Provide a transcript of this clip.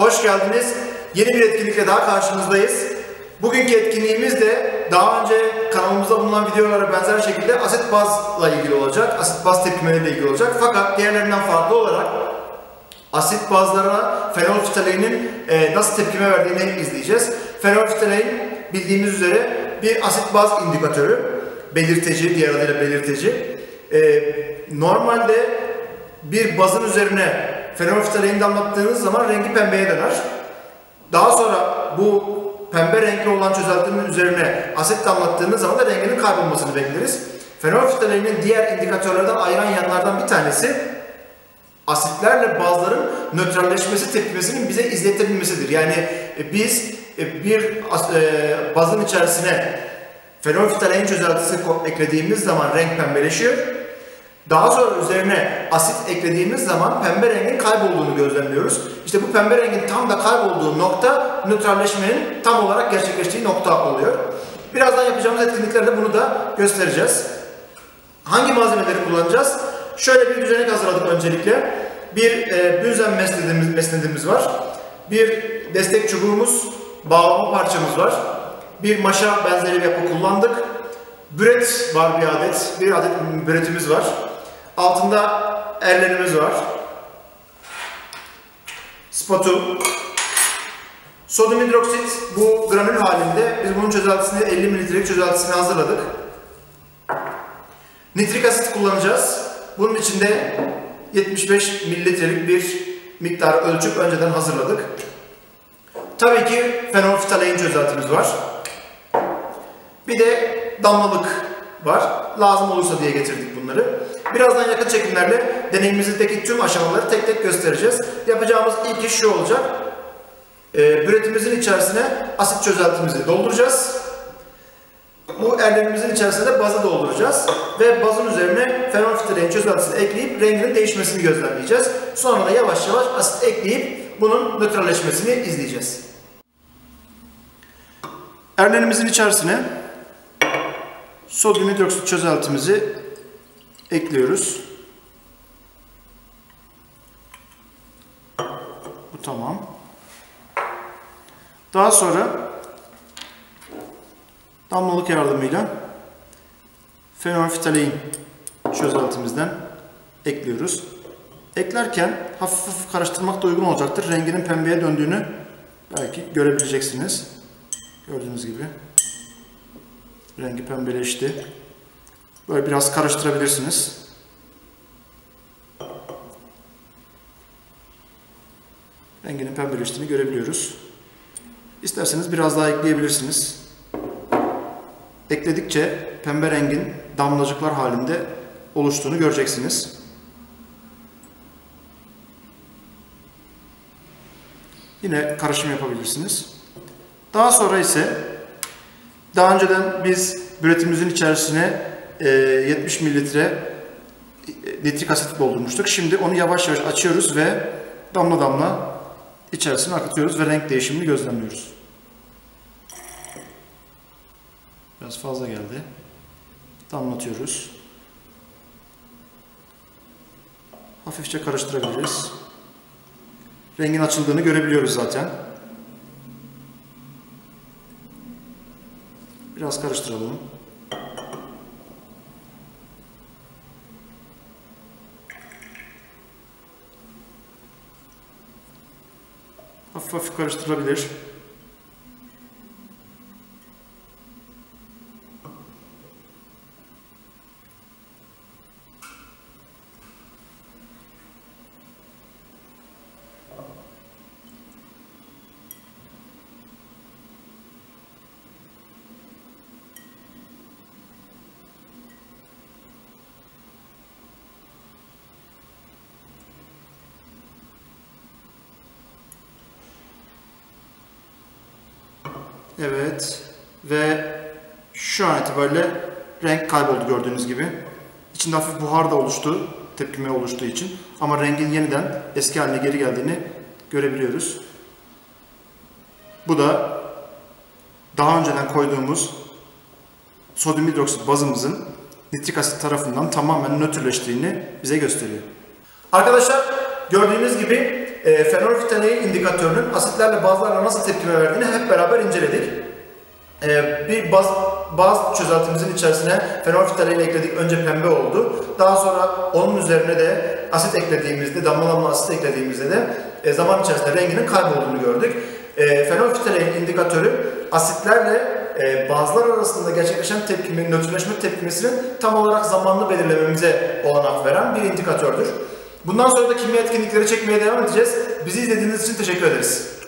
hoş geldiniz. Yeni bir etkinlikle daha karşınızdayız. Bugünkü etkinliğimiz de daha önce kanalımızda bulunan videolara benzer şekilde asit bazla ilgili olacak, asit baz tepkimeleriyle ilgili olacak. Fakat diğerlerinden farklı olarak asit bazlara fenolftaleinin nasıl tepkime verdiğini izleyeceğiz. Fenolftalein bildiğimiz üzere bir asit baz indikatörü, belirteci, diğer adıyla belirteci. Normalde bir bazın üzerine fenolftalein damlattığınız zaman rengi pembeye döner. Daha sonra bu pembe renkli olan çözeltinin üzerine asit damlattığınız zaman da renginin kaybolmasını bekleriz. Fenolftaleinin diğer indikatörlerden ayıran yanlardan bir tanesi asitlerle bazların nötralleşmesi tepkimesinin bize izletebilmesidir. Yani biz bir bazın içerisine fenolftalein çözeltisi eklediğimiz zaman renk pembeleşiyor. Daha sonra üzerine asit eklediğimiz zaman pembe rengin kaybolduğunu gözlemliyoruz. İşte bu pembe rengin tam da kaybolduğu nokta nötralleşmenin tam olarak gerçekleştiği nokta oluyor. Birazdan yapacağımız etkinliklerde bunu da göstereceğiz. Hangi malzemeleri kullanacağız? Şöyle bir düzenek hazırladık öncelikle. Bir bünzen mesnedimiz var. Bir destek çubuğumuz, bağlama parçamız var. Bir maşa benzeri bir yapı kullandık. Büret var bir adet büretimiz var. Altında erlenimiz var. Spatu. Sodyum hidroksit bu granül halinde. Biz bunun çözeltisini 50 mililitrelik çözeltisini hazırladık. Nitrik asit kullanacağız. Bunun içinde 75 mililitrelik bir miktar ölçüp önceden hazırladık. Tabii ki fenolftalein çözeltimiz var. Bir de damlalık var. Lazım olursa diye getirdik bunları. Birazdan yakın çekimlerle deneyimimizdeki tüm aşamaları tek tek göstereceğiz. Yapacağımız ilk iş şu olacak. Büretimizin içerisine asit çözeltimizi dolduracağız. Bu erlenimizin içerisine de bazı dolduracağız. Ve bazın üzerine fenolftalein çözeltisini ekleyip renginin değişmesini gözlemleyeceğiz. Sonra da yavaş yavaş asit ekleyip bunun nötralleşmesini izleyeceğiz. Erlenimizin içerisine sodyum hidroksit çözeltimizi ekliyoruz. Bu tamam. Daha sonra damlalık yardımıyla fenolftalein çözeltimizden ekliyoruz. Eklerken hafif hafif karıştırmak da uygun olacaktır. Renginin pembeye döndüğünü belki görebileceksiniz. Gördüğünüz gibi rengi pembeleşti. Böyle biraz karıştırabilirsiniz. Renginin pembeleştiğini görebiliyoruz. İsterseniz biraz daha ekleyebilirsiniz. Ekledikçe pembe rengin damlacıklar halinde oluştuğunu göreceksiniz. Yine karışım yapabilirsiniz. Daha sonra ise daha önceden biz büretimizin içerisine 70 mililitre nitrik asit doldurmuştuk. Şimdi onu yavaş yavaş açıyoruz ve damla damla içerisine akıtıyoruz ve renk değişimini gözlemliyoruz. Biraz fazla geldi. Damlatıyoruz. Hafifçe karıştırabiliriz. Rengin açıldığını görebiliyoruz zaten. Biraz karıştıralım. Hafif hafif karıştırılabilir. Evet ve şu an itibariyle renk kayboldu gördüğünüz gibi. İçinde hafif buhar da oluştu, tepkime oluştuğu için. Ama rengin yeniden eski haline geri geldiğini görebiliyoruz. Bu da daha önceden koyduğumuz sodyum hidroksit bazımızın nitrik asit tarafından tamamen nötrleştiğini bize gösteriyor. Arkadaşlar gördüğünüz gibi fenolftalein indikatörünün asitlerle bazlarla nasıl tepkime verdiğini hep beraber inceledik. Bir baz çözeltimizin içerisine fenolftalein ekledik. Önce pembe oldu. Daha sonra onun üzerine de asit eklediğimizde, damla asit eklediğimizde de zaman içerisinde renginin kaybolduğunu gördük. Fenolftalein indikatörü asitlerle bazlar arasında gerçekleşen tepkimin, nötrleşme tepkimesinin tam olarak zamanını belirlememize olanak veren bir indikatördür. Bundan sonra da kimya etkinlikleri çekmeye devam edeceğiz. Bizi izlediğiniz için teşekkür ederiz.